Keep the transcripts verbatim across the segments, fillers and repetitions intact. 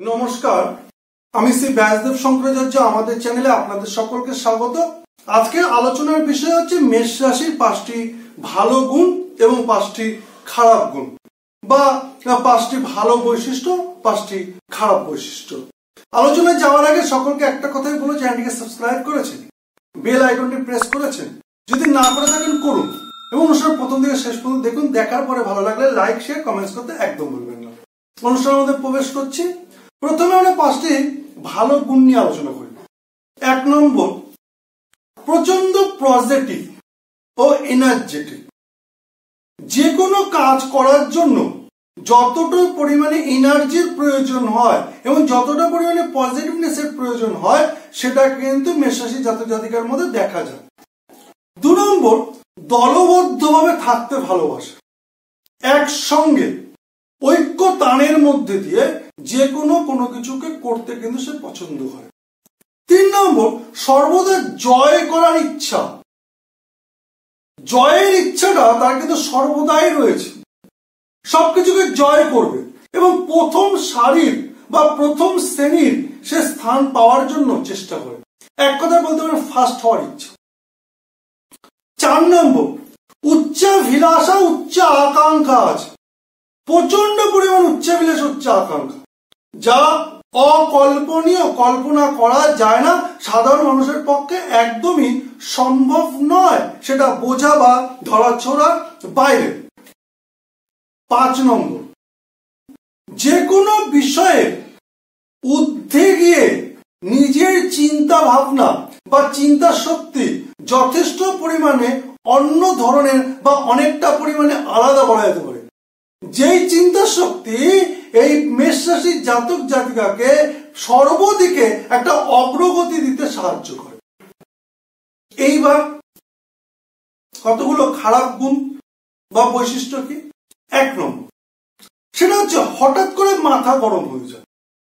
নমস্কার, আমি শ্রী ব্যাসদেব শঙ্করাচার্য। আমাদের চ্যানেলে আপনাদের সকলকে স্বাগত। আজকের আলোচনার বিষয় হচ্ছে মেষ রাশির পাঁচটি ভালো গুণ এবং পাঁচটি খারাপ গুণ, বা পাঁচটি ভালো বৈশিষ্ট্য, পাঁচটি খারাপ বৈশিষ্ট্য। আলোচনায় যাওয়ার আগে সকলকে একটা কথাই বলো, চ্যানেলটিকে সাবস্ক্রাইব করেছেন, বেল আইকনটি প্রেস করেছেন, যদি না করে থাকেন করুন, এবং অনুষ্ঠানের প্রথম থেকে শেষ পর্যন্ত দেখুন। দেখার পরে ভালো লাগলে লাইক, শেয়ার, কমেন্টস করতে একদম ভুলবেন না। অনুষ্ঠানের মধ্যে প্রবেশ করছি। প্রথমে আমরা পাঁচটি ভালো গুণ নিয়ে আলোচনা করি। এক নম্বর, প্রচন্ড পজিটিভ ও এনার্জেটিক। যে কোনো কাজ করার জন্য যতটা পরিমাণে এনার্জির প্রয়োজন হয় এবং যতটা পরিমাণে পজিটিভনেসের প্রয়োজন হয়, সেটা কিন্তু মেষ রাশি জাতক জাতিকার মধ্যে দেখা যায়। দু নম্বর, দলবদ্ধভাবে থাকতে ভালোবাসে। একসঙ্গে ঐক্য তানের মধ্যে দিয়ে যে কোনো কোনো কিছুকে করতে কিন্তু সে পছন্দ করে। তিন নম্বর, সর্বদা জয় করার ইচ্ছা। জয়ের ইচ্ছাটা তার কিন্তু সর্বদাই রয়েছে, সবকিছুকে জয় করবে এবং প্রথম সারির বা প্রথম শ্রেণীর সে স্থান পাওয়ার জন্য চেষ্টা করে। এক কথা বলতে পারে ফার্স্ট হওয়ার ইচ্ছা। চার নম্বর, উচ্চাভিলাষা, উচ্চ আকাঙ্ক্ষা আছে। প্রচন্ড পরিমাণ উচ্চাভিলাষ, উচ্চ আকাঙ্ক্ষা, যা অকল্পনীয়, কল্পনা করা যায় না, সাধারণ মানুষের পক্ষে একদমই সম্ভব নয়, সেটা বোঝা বা ধরাছোড়ার বাইরে। পাঁচ নম্বর, যে কোনো বিষয়ে ঊর্ধ্বে গিয়ে নিজের চিন্তা ভাবনা বা চিন্তা শক্তি যথেষ্ট পরিমাণে অন্য ধরনের বা অনেকটা পরিমাণে আলাদা বলা যেতে পারে। যেই চিন্তা শক্তি এই মেষ রাশির জাতক জাতিকাকে সর্বদিকে একটা অগ্রগতি দিতে সাহায্য করে। এইবার কতগুলো খারাপ গুণ বা বৈশিষ্ট্য কি? এক নম্বর, সেটা হচ্ছে হঠাৎ করে মাথা গরম হয়ে যায়।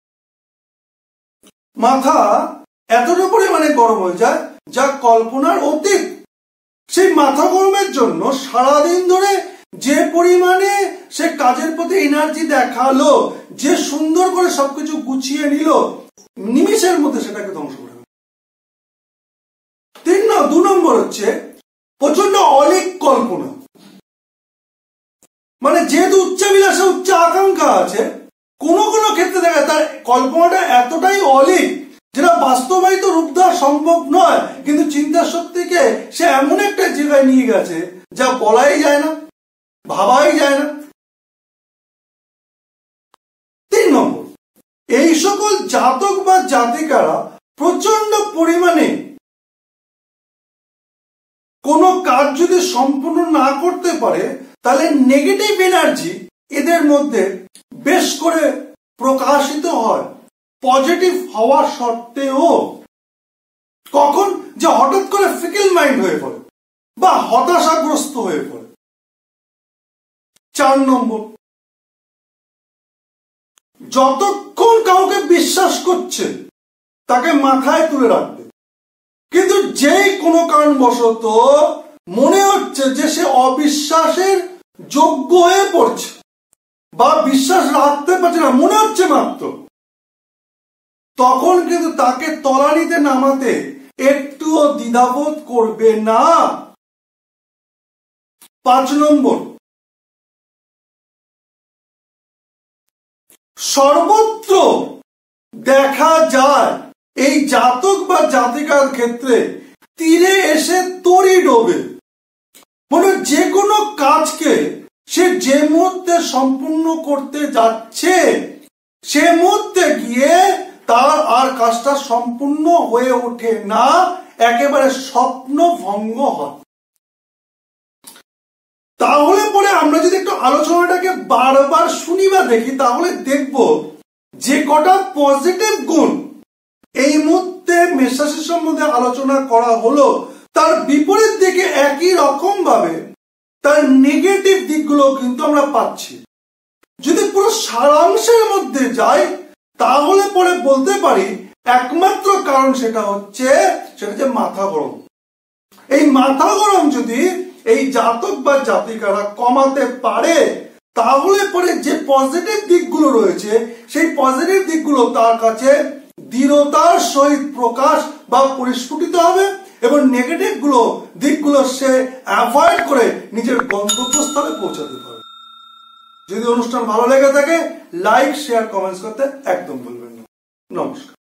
মাথা এতটা পরিমাণে গরম হয়ে যায় যা কল্পনার অতীত। সেই মাথা গরমের জন্য সারাদিন ধরে যে পরিমাণে সে কাজের প্রতি এনার্জি দেখালো, যে সুন্দর করে সবকিছু গুছিয়ে নিল, নিমিষের মধ্যে সেটাকে ধ্বংস করে। তিন না দু নম্বর হচ্ছে প্রচন্ড অলিক কল্পনা। মানে যেহেতু উচ্চাভিলাষে উচ্চ আকাঙ্ক্ষা আছে, কোনো কোনো ক্ষেত্রে দেখা তার কল্পনাটা এতটাই অলিক যেটা বাস্তবায়িত রূপ দেওয়া সম্ভব নয়, কিন্তু চিন্তা শক্তিকে সে এমন একটা জায়গায় নিয়ে গেছে যা বলাই যায় না, ভাবাই যায় না। তিন নম্বর, এই সকল জাতক বা জাতিকারা প্রচন্ড পরিমাণে কোন কাজ যদি সম্পূর্ণ না করতে পারে, তাহলে নেগেটিভ এনার্জি এদের মধ্যে বেশ করে প্রকাশিত হয়। পজিটিভ হওয়া সত্ত্বেও কখন যে হঠাৎ করে ফিকেল মাইন্ড হয়ে পড়ে বা হতাশাগ্রস্ত হয়ে পড়ে। চার নম্বর, যতক্ষণ কাউকে বিশ্বাস করছে তাকে মাথায় তুলে রাখবে, কিন্তু যেই কোনো কারণবশত মনে হচ্ছে যে সে অবিশ্বাসের যোগ্য হয়ে পড়ছে বা বিশ্বাস রাখতে পারছে না, মনে হচ্ছে মাত্র, তখন কিন্তু তাকে তলানিতে নামাতে একটুও দ্বিধাবোধ করবে না। পাঁচ নম্বর, সর্বত্র দেখা যায় এই জাতক বা জাতিকার ক্ষেত্রে তীরে এসে তরি ডোবে। মানে যে কোনো কাজকে সে যে মুহূর্তে সম্পূর্ণ করতে যাচ্ছে, সে মুহূর্তে গিয়ে তার আর কাজটা সম্পূর্ণ হয়ে ওঠে না, একেবারে স্বপ্ন ভঙ্গ হয়। তাহলে পরে আমরা যদি একটু আলোচনাটাকে বারবার শুনি বা দেখি, তাহলে দেখব যে কটা পজিটিভ গুণ এই মুহূর্তে মেষ রাশি সম্বন্ধে আলোচনা করা হলো, তার বিপরীত দিকে একই রকম ভাবে তার নেগেটিভ দিকগুলো কিন্তু আমরা পাচ্ছি। যদি পুরো সারাংশের মধ্যে যাই, তাহলে পরে বলতে পারি একমাত্র কারণ সেটা হচ্ছে সেটা হচ্ছে মাথা গরম। এই মাথা গরম যদি এই জাতক বা জাতিকারা কমাতে পারে, তাহলে পরে যে পজিটিভ দিকগুলো রয়েছে সেই পজিটিভ দিকগুলো তার কাছে দৃঢ়তার সহিত প্রকাশ বা পরিস্ফুটিত হবে এবং নেগেটিভ গুলো দিকগুলো সে অ্যাভয়েড করে নিজের গন্তব্যস্থলে পৌঁছাতে পারবে। যদি অনুষ্ঠান ভালো লেগে থাকে লাইক শেয়ার কমেন্টস করতে একদম ভুলবেন না। নমস্কার।